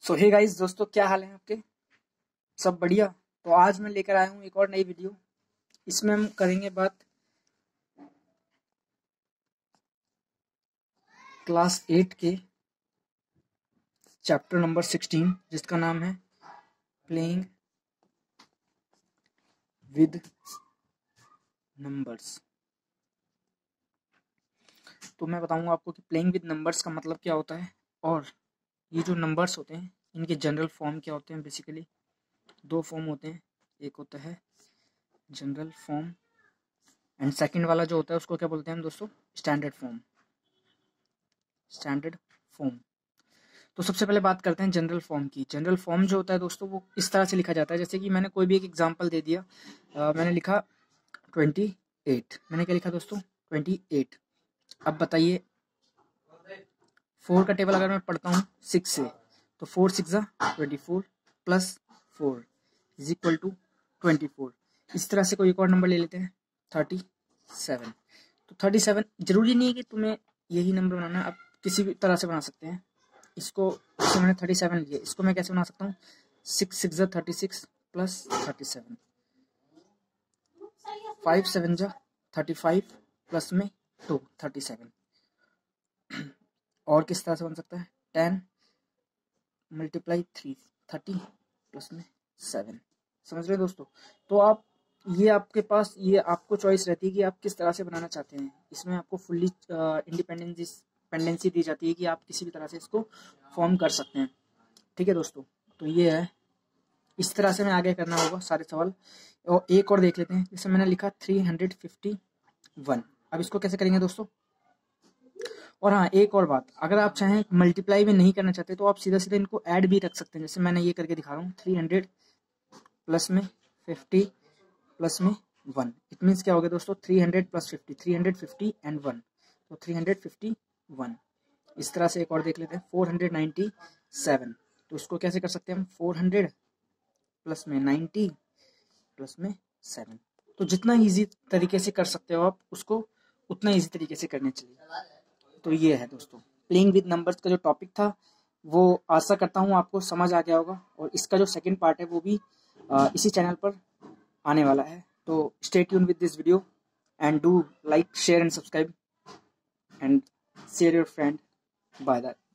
सो hey guys दोस्तों, क्या हाल है आपके? सब बढ़िया। तो आज मैं लेकर आया हूँ एक और नई वीडियो। इसमें हम करेंगे बात क्लास 8 के चैप्टर नंबर 16, जिसका नाम है प्लेइंग विद नंबर्स। तो मैं बताऊंगा आपको कि प्लेइंग विद नंबर्स का मतलब क्या होता है और ये जो नंबर्स होते हैं इनके जनरल फॉर्म क्या होते हैं। बेसिकली दो फॉर्म होते हैं, एक होता है जनरल फॉर्म एंड सेकंड वाला जो होता है उसको क्या बोलते हैं हम दोस्तों? Standard form. Standard form. तो सबसे पहले बात करते हैं जनरल फॉर्म की। जनरल फॉर्म जो होता है दोस्तों वो इस तरह से लिखा जाता है, जैसे कि मैंने कोई भी एक एग्जांपल दे दिया। मैंने लिखा 28। मैंने क्या लिखा दोस्तों? 28। अब बताइए 4 का टेबल अगर मैं पढ़ता हूँ 6 से, तो 4 6 24 प्लस 4 इज इक्वल टू 24। इस तरह से कोई एक और नंबर ले लेते हैं 37। तो 37 जरूरी नहीं है कि तुम्हें यही नंबर बनाना, आप किसी भी तरह से बना सकते हैं इसको। जैसे मैंने 37 लिया, इसको मैं कैसे बना सकता हूँ? 6 6 36 प्लस 37, 5 7 35 प्लस में 2 37। और किस तरह से बन सकता है? 10 मल्टीप्लाई 3 30 प्लस में 7। समझ रहे हैं दोस्तों? तो आप ये आपके पास ये आपको चॉइस रहती है कि आप किस तरह से बनाना चाहते हैं। इसमें आपको फुल्ली इंडिपेंडेंसी दी जाती है कि आप किसी भी तरह से इसको फॉर्म कर सकते हैं। ठीक है दोस्तों, तो ये है, इस तरह से मैं आगे करना होगा सारे सवाल। और एक और देख लेते हैं, जैसे मैंने लिखा 351। अब इसको कैसे करेंगे दोस्तों? और हाँ, एक और बात, अगर आप चाहें मल्टीप्लाई में नहीं करना चाहते तो आप सीधा सीधा इनको ऐड भी रख सकते हैं। जैसे मैंने ये करके दिखा रहा हूँ, 300 प्लस में 50 प्लस में 1। इट मीन्स क्या हो गया दोस्तों? 300 प्लस 50, 350 एंड 1, तो 351। इस तरह से एक और देख लेते हैं, 497। तो उसको कैसे कर सकते हैं हम? 400 प्लस में 90 प्लस में 7। तो जितना इजी तरीके से कर सकते हो आप उसको, उतना इजी तरीके से करने चाहिए। तो ये है दोस्तों, प्लेइंग विद नंबर्स का जो टॉपिक था वो आशा करता हूँ आपको समझ आ गया होगा। और इसका जो सेकंड पार्ट है वो भी इसी चैनल पर आने वाला है। तो stay tune with this video and do like, share and subscribe and share your friend. Bye that.